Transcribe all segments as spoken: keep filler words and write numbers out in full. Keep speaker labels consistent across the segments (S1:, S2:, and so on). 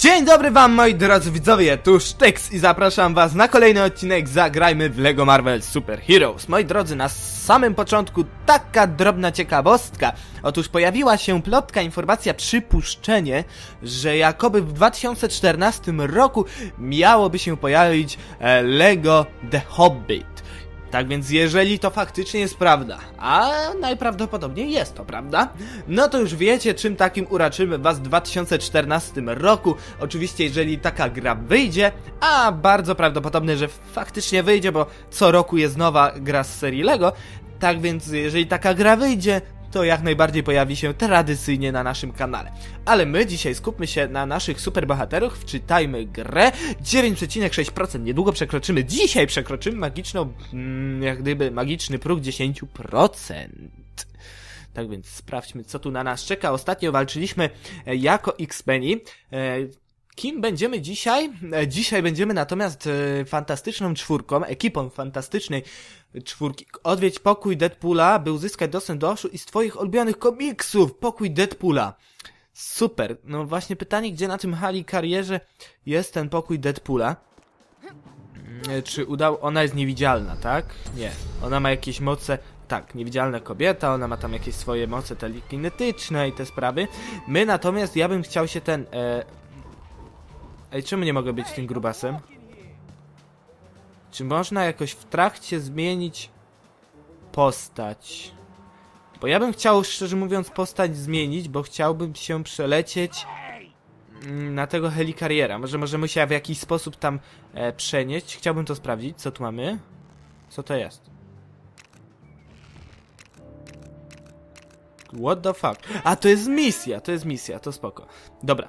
S1: Dzień dobry wam, moi drodzy widzowie, tu Sztyks i zapraszam was na kolejny odcinek Zagrajmy w LEGO Marvel Super Heroes. Moi drodzy, na samym początku taka drobna ciekawostka. Otóż pojawiła się plotka, informacja, przypuszczenie, że jakoby w dwa tysiące czternastym roku miałoby się pojawić e, LEGO The Hobbit. Tak więc jeżeli to faktycznie jest prawda, a najprawdopodobniej jest to prawda, no to już wiecie, czym takim uraczymy was w dwa tysiące czternastym roku. Oczywiście jeżeli taka gra wyjdzie, a bardzo prawdopodobne, że faktycznie wyjdzie, bo co roku jest nowa gra z serii LEGO. Tak więc jeżeli taka gra wyjdzie, to jak najbardziej pojawi się tradycyjnie na naszym kanale. Ale my dzisiaj skupmy się na naszych superbohaterach, wczytajmy grę. dziewięć przecinek sześć procent, niedługo przekroczymy, dzisiaj przekroczymy magiczną, mm, jak gdyby magiczny próg dziesięć procent. Tak więc sprawdźmy, co tu na nas czeka. Ostatnio walczyliśmy jako X-Meni. Kim będziemy dzisiaj? Dzisiaj będziemy natomiast e, fantastyczną czwórką, ekipą fantastycznej czwórki. Odwiedź pokój Deadpoola, by uzyskać dostęp do oszu i z twoich ulubionych komiksów. Pokój Deadpoola. Super. No właśnie pytanie, gdzie na tym hali karierze jest ten pokój Deadpoola? E, czy udało... Ona jest niewidzialna, tak? Nie. Ona ma jakieś moce... Tak, niewidzialna kobieta, ona ma tam jakieś swoje moce telekinetyczne i te sprawy. My natomiast, ja bym chciał się ten... E, Ej, czemu nie mogę być tym grubasem? Czy można jakoś w trakcie zmienić postać? Bo ja bym chciał, szczerze mówiąc, postać zmienić, bo chciałbym się przelecieć na tego helikariera. Może możemy się w jakiś sposób tam e, przenieść. Chciałbym to sprawdzić. Co tu mamy? Co to jest? What the fuck? A, to jest misja, to jest misja, to spoko. Dobra.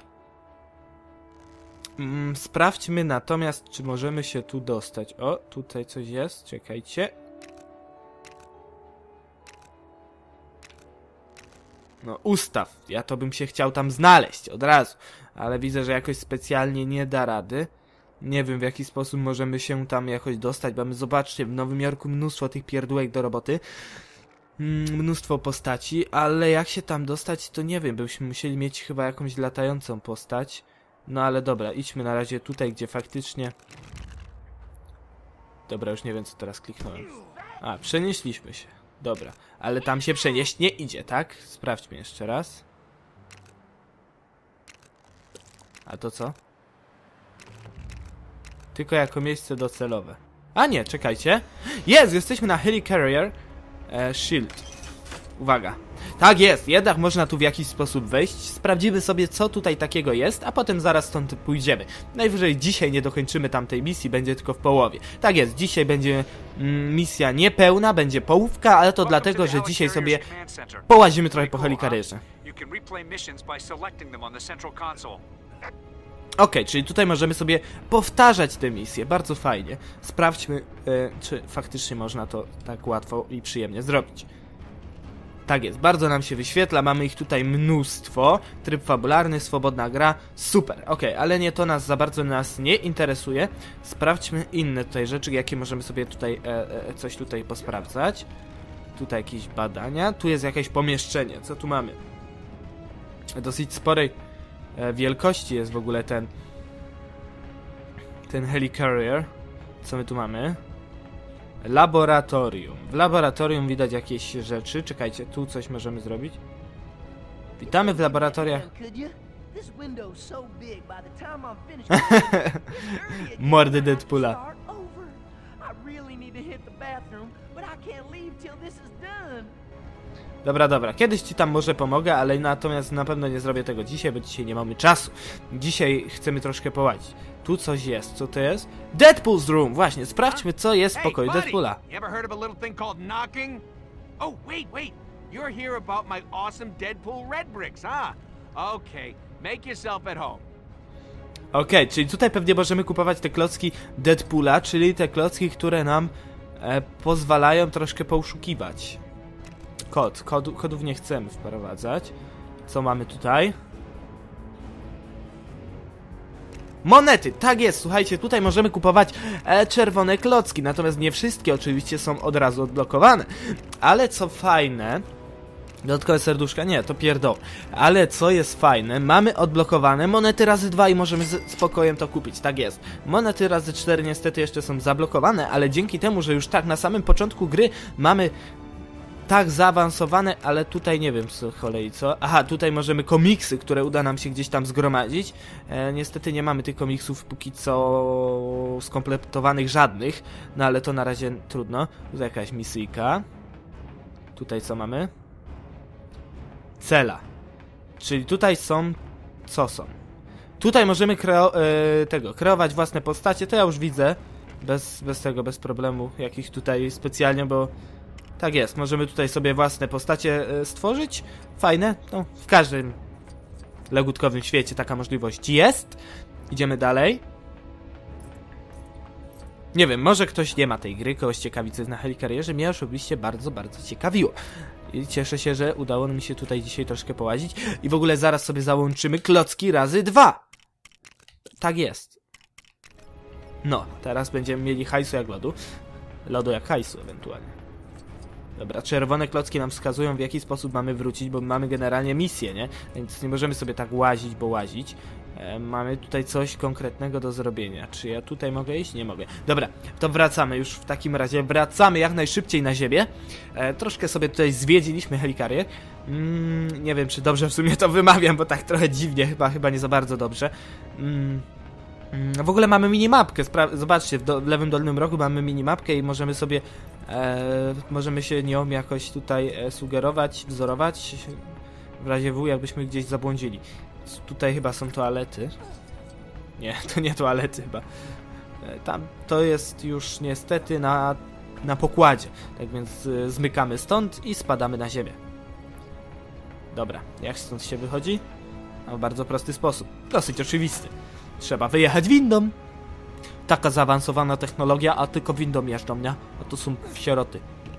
S1: Mm, sprawdźmy natomiast, czy możemy się tu dostać. O, tutaj coś jest, czekajcie. No, ustaw. Ja to bym się chciał tam znaleźć od razu. Ale widzę, że jakoś specjalnie nie da rady. Nie wiem, w jaki sposób możemy się tam jakoś dostać, bo my, zobaczcie, w Nowym Jorku mnóstwo tych pierdółek do roboty. Mm, mnóstwo postaci, ale jak się tam dostać, to nie wiem. Byśmy musieli mieć chyba jakąś latającą postać. No ale dobra, idźmy na razie tutaj, gdzie faktycznie... Dobra, już nie wiem, co teraz kliknąłem. A, przenieśliśmy się. Dobra, ale tam się przenieść nie idzie, tak? Sprawdźmy jeszcze raz. A to co? Tylko jako miejsce docelowe. A nie, czekajcie. Jest, jesteśmy na Helicarrier e, Shield. Uwaga. Tak jest, jednak można tu w jakiś sposób wejść. Sprawdzimy sobie, co tutaj takiego jest, a potem zaraz stąd pójdziemy. Najwyżej dzisiaj nie dokończymy tamtej misji, będzie tylko w połowie. Tak jest, dzisiaj będzie mm, misja niepełna, będzie połówka, ale to dlatego, że dzisiaj sobie połazimy trochę po helikarierze. Ok, czyli tutaj możemy sobie powtarzać te misje, bardzo fajnie. Sprawdźmy, e, czy faktycznie można to tak łatwo i przyjemnie zrobić. Tak jest, bardzo nam się wyświetla, mamy ich tutaj mnóstwo. Tryb fabularny, swobodna gra, super, ok, ale nie to nas za bardzo nas nie interesuje. Sprawdźmy inne tutaj rzeczy, jakie możemy sobie tutaj, e, e, coś tutaj posprawdzać. Tutaj jakieś badania, tu jest jakieś pomieszczenie, co tu mamy? Dosyć sporej e, wielkości jest w ogóle ten, ten helicarrier. Co my tu mamy? Laboratorium. W laboratorium widać jakieś rzeczy. Czekajcie, tu coś możemy zrobić. Witamy w laboratoriach. Mordy Deadpoola. Dobra, dobra. Kiedyś ci tam może pomogę, ale natomiast na pewno nie zrobię tego dzisiaj, bo dzisiaj nie mamy czasu. Dzisiaj chcemy troszkę połazić. Tu coś jest. Co to jest? Deadpool's Room! Właśnie, sprawdźmy, co jest w pokoju Deadpoola.
S2: Oh, wait, wait. You're here about my awesome Deadpool red bricks, huh? Okay, make yourself at home.
S1: Okej, okay, czyli tutaj pewnie możemy kupować te klocki Deadpoola, czyli te klocki, które nam e, pozwalają troszkę poszukiwać. Kod. Kod. Kodów nie chcemy wprowadzać. Co mamy tutaj? Monety, tak jest, słuchajcie, tutaj możemy kupować e, czerwone klocki, natomiast nie wszystkie oczywiście są od razu odblokowane. Ale co fajne, Dodatkowe serduszka? Nie, to pierdoł. Ale co jest fajne, mamy odblokowane monety razy dwa i możemy z spokojem to kupić, tak jest. Monety razy cztery niestety jeszcze są zablokowane, ale dzięki temu, że już tak na samym początku gry mamy tak zaawansowane, ale tutaj nie wiem co kolei co. Aha, tutaj możemy komiksy, które uda nam się gdzieś tam zgromadzić. E, niestety nie mamy tych komiksów póki co skompletowanych żadnych, no ale to na razie trudno. Tutaj jakaś misyjka. Tutaj co mamy? Cela. Czyli tutaj są... Co są? Tutaj możemy kreo e, tego, kreować własne postacie, to ja już widzę. Bez, bez tego, bez problemu jakich tutaj specjalnie, bo... Tak jest, możemy tutaj sobie własne postacie e, stworzyć. Fajne, no w każdym legutkowym świecie taka możliwość jest. Idziemy dalej. Nie wiem, może ktoś nie ma tej gry, kogoś ciekawi co jest na Helicarrierze. Mnie osobiście bardzo, bardzo ciekawiło. I cieszę się, że udało mi się tutaj dzisiaj troszkę połazić. I w ogóle zaraz sobie załączymy klocki razy dwa. Tak jest. No, teraz będziemy mieli hajsu jak lodu. Lodu jak hajsu ewentualnie. Dobra, czerwone klocki nam wskazują w jaki sposób mamy wrócić, bo mamy generalnie misję, nie? Więc nie możemy sobie tak łazić, bo łazić. E, mamy tutaj coś konkretnego do zrobienia. Czy ja tutaj mogę iść? Nie mogę. Dobra, to wracamy już w takim razie. Wracamy jak najszybciej na ziemię. E, troszkę sobie tutaj zwiedziliśmy Helicarrier. Mm, nie wiem, czy dobrze w sumie to wymawiam, bo tak trochę dziwnie, chyba, chyba nie za bardzo dobrze. Mm. W ogóle mamy minimapkę, zobaczcie, w, do, w lewym dolnym rogu mamy minimapkę i możemy sobie, e, możemy się nią jakoś tutaj e, sugerować, wzorować, w razie W, jakbyśmy gdzieś zabłądzili. Tutaj chyba są toalety. Nie, to nie toalety chyba. E, tam to jest już niestety na, na pokładzie, tak więc e, zmykamy stąd i spadamy na ziemię. Dobra, jak stąd się wychodzi? No, w bardzo prosty sposób, dosyć oczywisty. Trzeba wyjechać windą. Taka zaawansowana technologia, a tylko windą jeżdżą, nie? A to są sieroty.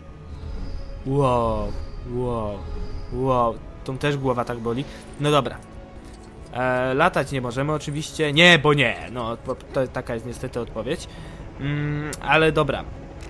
S1: Wow, wow, wow. Tą też głowa tak boli. No dobra. E, latać nie możemy oczywiście. Nie, bo nie. No, to taka jest niestety odpowiedź. Mm, ale dobra.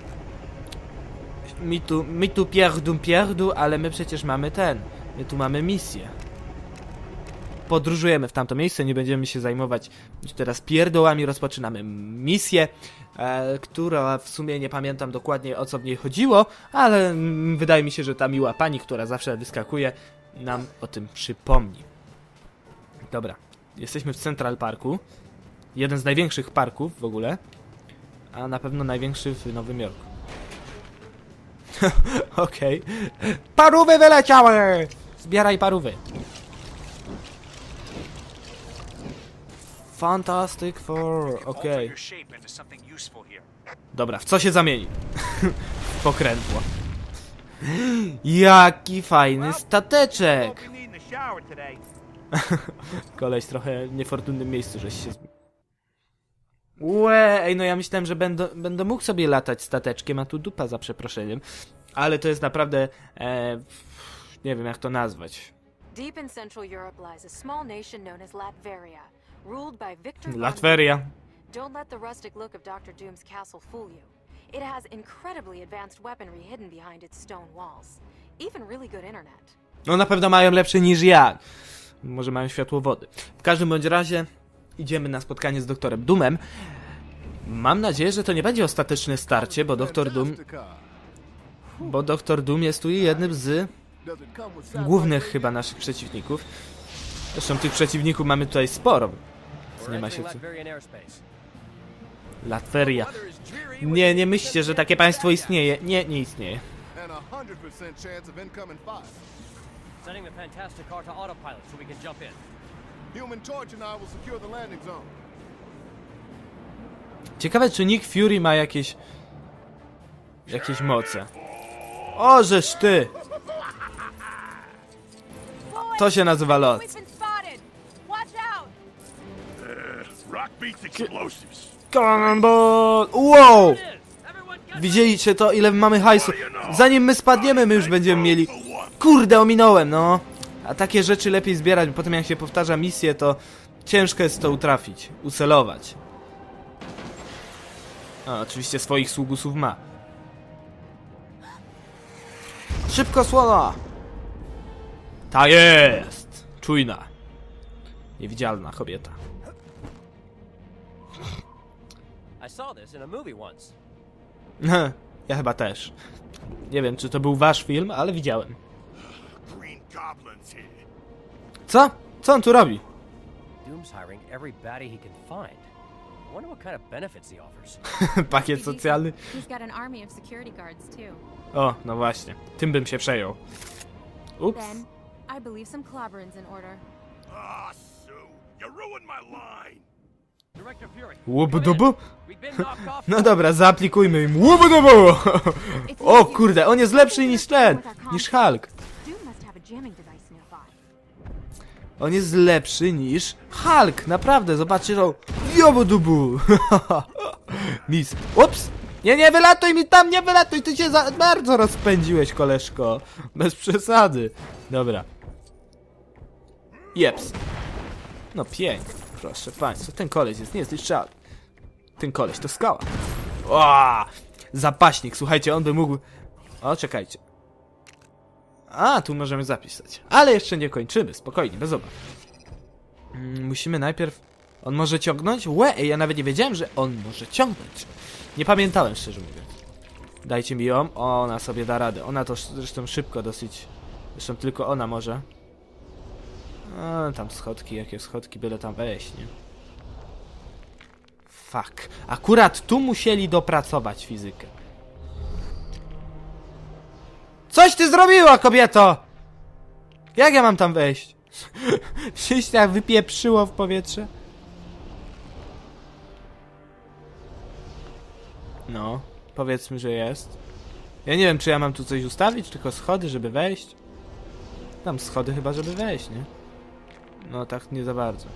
S1: Mi tu, mi tu pierdu, pierdu, ale my przecież mamy ten. My tu mamy misję. Podróżujemy w tamto miejsce, nie będziemy się zajmować teraz pierdołami, rozpoczynamy misję, e, która w sumie nie pamiętam dokładnie o co w niej chodziło, ale mm, wydaje mi się, że ta miła pani, która zawsze wyskakuje, nam o tym przypomni. Dobra, jesteśmy w Central Parku, jeden z największych parków w ogóle, a na pewno największy w Nowym Jorku. Okej, okay. Parówy wyleciały! Zbieraj parówy. Fantastic Four, okej. Okay. Dobra, w co się zamieni? Pokrętło. Jaki fajny stateczek! Koleś trochę w niefortunnym miejscu, żeś się... Łe, ej, no ja myślałem, że będę, będę mógł sobie latać stateczkiem, a tu dupa za przeproszeniem. Ale to jest naprawdę... E, nie wiem jak to nazwać.
S3: Deep in Central Europe lies a small nation known as Latveria. Ruled by Victor
S1: Latveria.
S3: Don't let the rustic look of Doctor Doom's castle fool you. It has incredibly advanced weaponry hidden behind its stone walls. Even really good internet.
S1: No na pewno mają lepsze niż ja. Może mają światłowody. W każdym bądź razie idziemy na spotkanie z doktorem Doomem. Mam nadzieję, że to nie będzie ostateczne starcie, bo doktor Doom... Bo doktor Doom jest tu jednym z głównych chyba naszych przeciwników. Zresztą tych przeciwników mamy tutaj sporo. Nie ma się co. Latveria. Nie, nie myślcie, że takie państwo istnieje. Nie, nie istnieje. Ciekawe, czy Nick Fury ma jakieś... jakieś moce. O, żeż ty! To się nazywa lot. Cannonball! Wow! Widzieliście to, ile mamy hajsu? Zanim my spadniemy, my już będziemy mieli... Kurde, ominąłem, no! A takie rzeczy lepiej zbierać, bo potem jak się powtarza misję, to ciężko jest to utrafić, ucelować. A, oczywiście swoich sługusów ma. Szybko, słowa! Ta jest! Czujna. Niewidzialna kobieta.
S4: I saw this in a movie once.
S1: Ja chyba też. Nie wiem, czy to był wasz film, ale widziałem. Co? Co on tu robi?
S4: Doom's hiring every baddie he can find. I wonder what kind of benefits he offers.
S1: Pakiet socjalny.
S5: He's got an army of security guards too.
S1: O, no właśnie. Tym bym się przejął. Ups.
S5: Ben, I believe some clobberins in order.
S6: Ah, Sue, you ruined my line.
S4: Director Fury.
S1: Łubu-dubu?
S4: We've been knocked off.
S1: No dobra, zaaplikujmy im. Łubu-dubu! O kurde, on jest lepszy niż ten, niż Hulk.
S5: Doom must have a jamming device nearby.
S1: On jest lepszy niż Hulk, naprawdę, zobaczcie to. Jobu-dubu! Mis. Ups! Nie, nie wylatuj mi tam, nie wylatuj, ty się za bardzo rozpędziłeś, koleżko. Bez przesady. Dobra. Jeps. No pięknie, proszę państwa, ten koleś jest niezniszczalny. Ten koleś to skała. O! Zapaśnik, słuchajcie, on by mógł... O, czekajcie. A, tu możemy zapisać. Ale jeszcze nie kończymy, spokojnie, bez obaw. Mm, musimy najpierw... On może ciągnąć? Łe, ja nawet nie wiedziałem, że on może ciągnąć. Nie pamiętałem, szczerze mówiąc. Dajcie mi ją, ona sobie da radę. Ona to zresztą szybko dosyć... Zresztą tylko ona może. A, tam schodki, jakie schodki, byle tam wejść, nie? Fuck. Akurat tu musieli dopracować fizykę. Coś ty zrobiła, kobieto! Jak ja mam tam wejść? Się jak wypieprzyło w powietrze? No, powiedzmy, że jest. Ja nie wiem, czy ja mam tu coś ustawić, tylko schody, żeby wejść. Tam schody chyba, żeby wejść, nie? No tak nie za bardzo.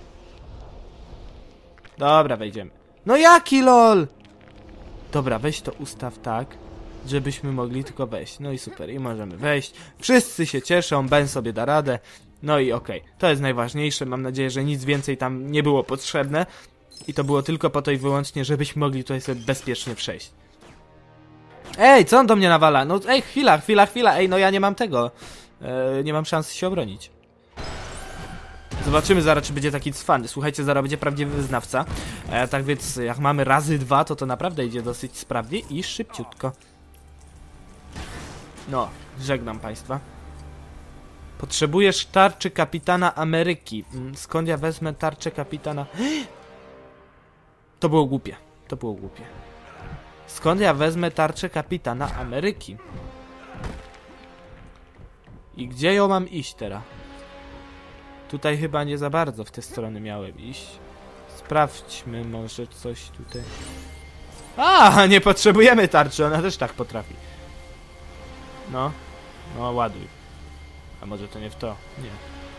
S1: Dobra, wejdziemy. No jaki lol! Dobra, weź to ustaw tak, żebyśmy mogli tylko wejść. No i super, i możemy wejść. Wszyscy się cieszą, Ben sobie da radę. No i okej, okay. To jest najważniejsze. Mam nadzieję, że nic więcej tam nie było potrzebne. I to było tylko po to i wyłącznie, żebyśmy mogli tutaj sobie bezpiecznie przejść. Ej, co on do mnie nawala? No ej, chwila, chwila, chwila. Ej, no ja nie mam tego. E, nie mam szans się obronić. Zobaczymy zaraz, czy będzie taki cwany. Słuchajcie, zaraz będzie prawdziwy wyznawca. E, tak więc, jak mamy razy dwa, to to naprawdę idzie dosyć sprawnie i szybciutko. No, żegnam państwa. Potrzebujesz tarczy kapitana Ameryki. Skąd ja wezmę tarczę kapitana... To było głupie. To było głupie. Skąd ja wezmę tarczę kapitana Ameryki? I gdzie ją mam iść teraz? Tutaj chyba nie za bardzo w tę stronę miałem iść. Sprawdźmy może coś tutaj. A, nie potrzebujemy tarczy, ona też tak potrafi. No, no ładuj. A może to nie w to? Nie.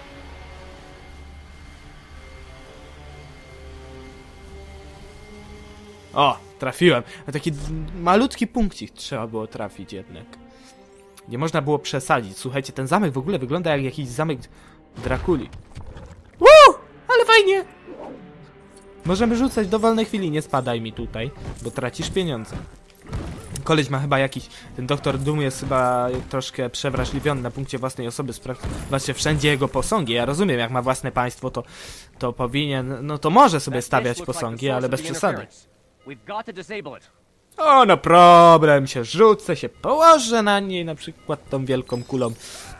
S1: O, trafiłem. A taki malutki punkcik trzeba było trafić jednak. Nie można było przesadzić. Słuchajcie, ten zamek w ogóle wygląda jak jakiś zamek Drakuli. Woo! Ale fajnie! Możemy rzucać w dowolnej chwili. Nie spadaj mi tutaj, bo tracisz pieniądze. Koleś ma chyba jakiś... Ten doktor Doom jest chyba troszkę przewrażliwiony na punkcie własnej osoby. Zobaczcie, wszędzie jego posągi. Ja rozumiem, jak ma własne państwo, to, to powinien... No to może sobie stawiać posągi, ale bez przesady. O, no problem się, rzucę się, położę na niej na przykład tą wielką kulą.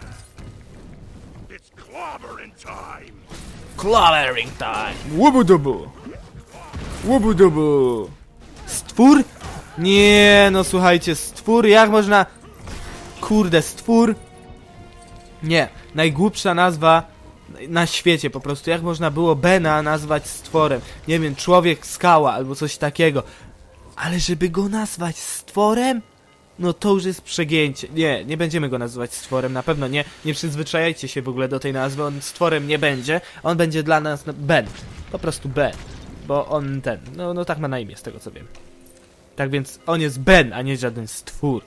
S1: Clobbering time! Łubu-dubu! Łubu-dubu! Stwór? Nie, no słuchajcie, stwór, jak można... Kurde, stwór... Nie, najgłupsza nazwa na świecie po prostu. Jak można było Bena nazwać stworem? Nie wiem, człowiek skała albo coś takiego. Ale żeby go nazwać stworem? No to już jest przegięcie. Nie, nie będziemy go nazywać stworem, na pewno nie. Nie przyzwyczajajcie się w ogóle do tej nazwy, on stworem nie będzie. On będzie dla nas Ben. Po prostu Ben. Bo on ten, no, no tak ma na imię, z tego co wiem. Tak więc on jest Ben, a nie żaden stwór.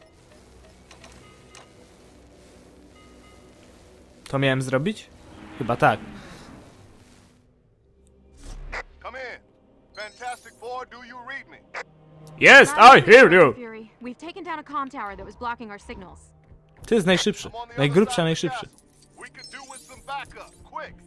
S1: To miałem zrobić? Chyba tak. Yes, I hear you!
S5: Fury, we've taken down a comm tower that was blocking our signals.
S1: To jest najszybszy. Najgrubszy, a najszybszy.
S6: We could do with some backup, quick.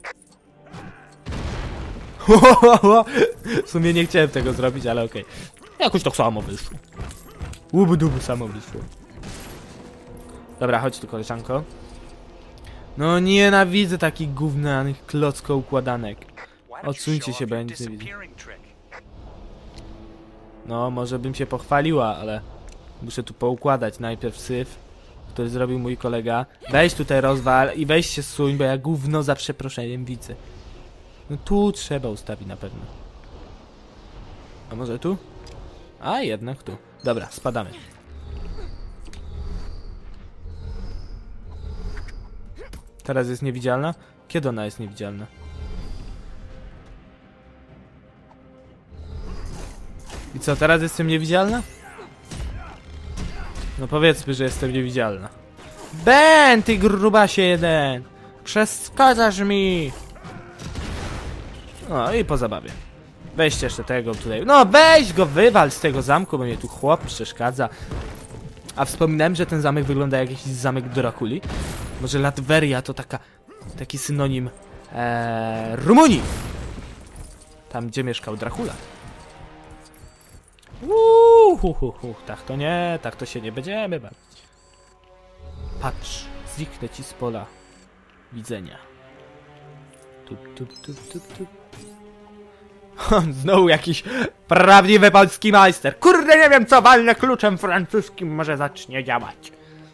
S1: W sumie nie chciałem tego zrobić, ale okej. Okay. Jakoś to samo wyszło. Łubu dubu samo wyszło. Dobra, chodź tu, koleżanko. No nienawidzę takich gównianych klocko układanek. Odsuńcie się, będzie widzę. No, może bym się pochwaliła, ale muszę tu poukładać najpierw syf, który zrobił mój kolega. Weź tutaj rozwal i weź się suń, bo ja gówno za przeproszeniem widzę. No tu trzeba ustawić na pewno. A może tu? A jednak tu. Dobra, spadamy. Teraz jest niewidzialna? Kiedy ona jest niewidzialna? I co, teraz jestem niewidzialna? No powiedzmy, że jestem niewidzialna. Ben, ty grubasie jeden! Przeszkadzasz mi! No i po zabawie. Weźcie jeszcze tego tutaj. No weź go, wywal z tego zamku, bo mnie tu chłop przeszkadza. A wspominałem, że ten zamek wygląda jak jakiś zamek Drakuli. Może Latveria to taka, taki synonim ee, Rumunii. Tam, gdzie mieszkał Dracula. Uuuu, tak to nie, tak to się nie będziemy bawić. Patrz, zniknę ci z pola widzenia. Tup, tup, tup, tup, tup. Znowu jakiś prawdziwy polski majster. Kurde, nie wiem co, walnę kluczem francuskim, może zacznie działać.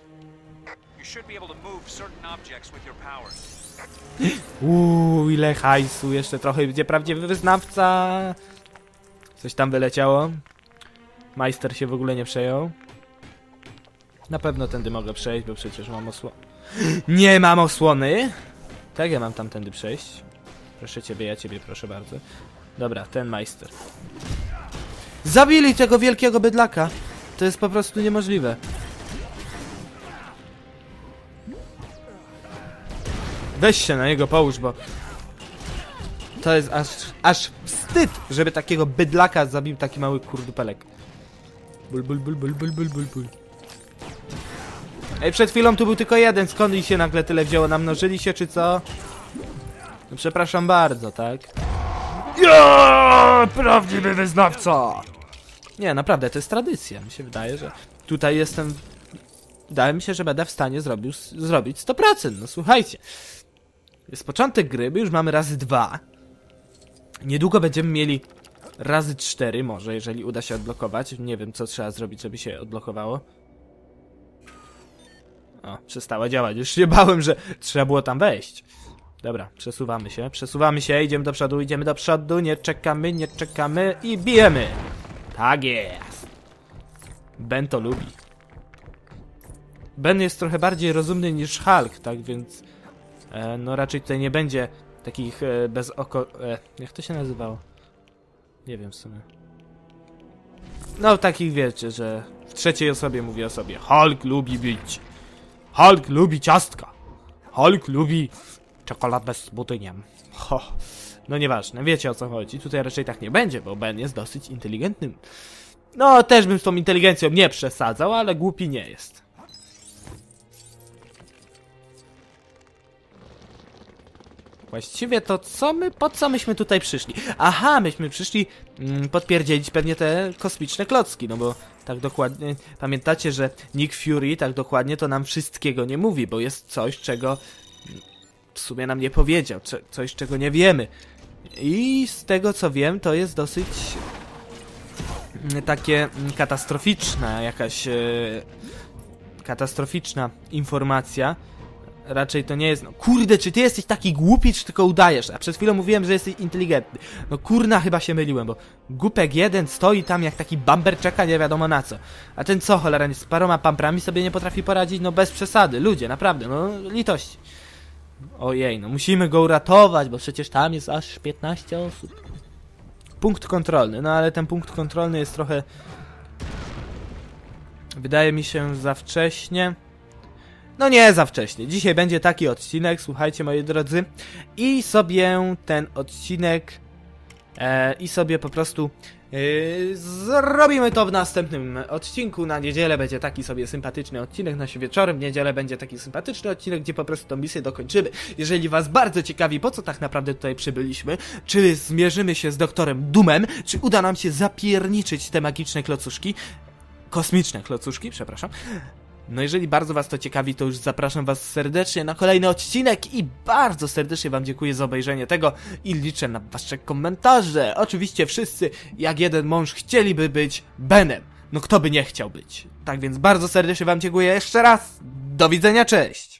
S1: Uuu, ile hajsu, jeszcze trochę będzie prawdziwy wyznawca. Coś tam wyleciało. Majster się w ogóle nie przejął. Na pewno tędy mogę przejść, bo przecież mam osłonę. Nie mam osłony! Tak, ja mam tamtędy przejść. Proszę ciebie, ja ciebie proszę bardzo. Dobra, ten majster. Zabili tego wielkiego bydlaka! To jest po prostu niemożliwe. Weź się na niego połóż, bo... To jest aż, aż wstyd, żeby takiego bydlaka zabił taki mały kurdupelek. Bul, bul, bul, bul, bul, bul, bul, bul. Ej, przed chwilą tu był tylko jeden, skąd ich się nagle tyle wzięło? Namnożyli się, czy co? No, przepraszam bardzo, tak? Ja, prawdziwy wyznawca! Nie, naprawdę, to jest tradycja. Mi się wydaje, że tutaj jestem... Wydaje mi się, że będę w stanie zrobił, zrobić sto procent. No słuchajcie. Jest początek gry, my już mamy razy dwa. Niedługo będziemy mieli razy cztery, może, jeżeli uda się odblokować. Nie wiem, co trzeba zrobić, żeby się odblokowało. O, przestała działać. Już się bałem, że trzeba było tam wejść. Dobra, przesuwamy się, przesuwamy się, idziemy do przodu, idziemy do przodu, nie czekamy, nie czekamy i bijemy. Tak jest. Ben to lubi. Ben jest trochę bardziej rozumny niż Hulk, tak więc e, no raczej tutaj nie będzie takich e, bez oko... E, jak to się nazywało? Nie wiem w sumie. No takich wiecie, że w trzeciej osobie mówi o sobie. Hulk lubi bić. Hulk lubi ciastka. Hulk lubi czekoladę z budyniem. Ho. No nieważne, wiecie o co chodzi. Tutaj raczej tak nie będzie, bo Ben jest dosyć inteligentnym. No też bym z tą inteligencją nie przesadzał, ale głupi nie jest. Właściwie to co my, po co myśmy tutaj przyszli? Aha, myśmy przyszli mm, podpierdzielić pewnie te kosmiczne klocki, no bo tak dokładnie, pamiętacie, że Nick Fury tak dokładnie to nam wszystkiego nie mówi, bo jest coś, czego w sumie nam nie powiedział, coś, czego nie wiemy. I z tego co wiem, to jest dosyć takie katastroficzna jakaś e, katastroficzna informacja. Raczej to nie jest... No kurde, czy ty jesteś taki głupi, czy tylko udajesz? A przed chwilą mówiłem, że jesteś inteligentny. No kurna, chyba się myliłem, bo głupek jeden stoi tam jak taki bamber czeka nie wiadomo na co. A ten co, cholera, z paroma pamprami sobie nie potrafi poradzić? No bez przesady, ludzie, naprawdę, no litości. Ojej, no musimy go uratować, bo przecież tam jest aż piętnaście osób. Punkt kontrolny, no ale ten punkt kontrolny jest trochę... Wydaje mi się za wcześnie. No nie za wcześnie. Dzisiaj będzie taki odcinek, słuchajcie moi drodzy. I sobie ten odcinek... E, I sobie po prostu Yy, zrobimy to w następnym odcinku. Na niedzielę będzie taki sobie sympatyczny odcinek, na wieczorem w niedzielę będzie taki sympatyczny odcinek, gdzie po prostu tą misję dokończymy. Jeżeli was bardzo ciekawi, po co tak naprawdę tutaj przybyliśmy, czy zmierzymy się z doktorem Doomem, czy uda nam się zapierniczyć te magiczne klocuszki, kosmiczne klocuszki, przepraszam. No jeżeli bardzo was to ciekawi, to już zapraszam was serdecznie na kolejny odcinek i bardzo serdecznie wam dziękuję za obejrzenie tego i liczę na wasze komentarze. Oczywiście wszyscy, jak jeden mąż, chcieliby być Benem. No kto by nie chciał być? Tak więc bardzo serdecznie wam dziękuję jeszcze raz. Do widzenia, cześć!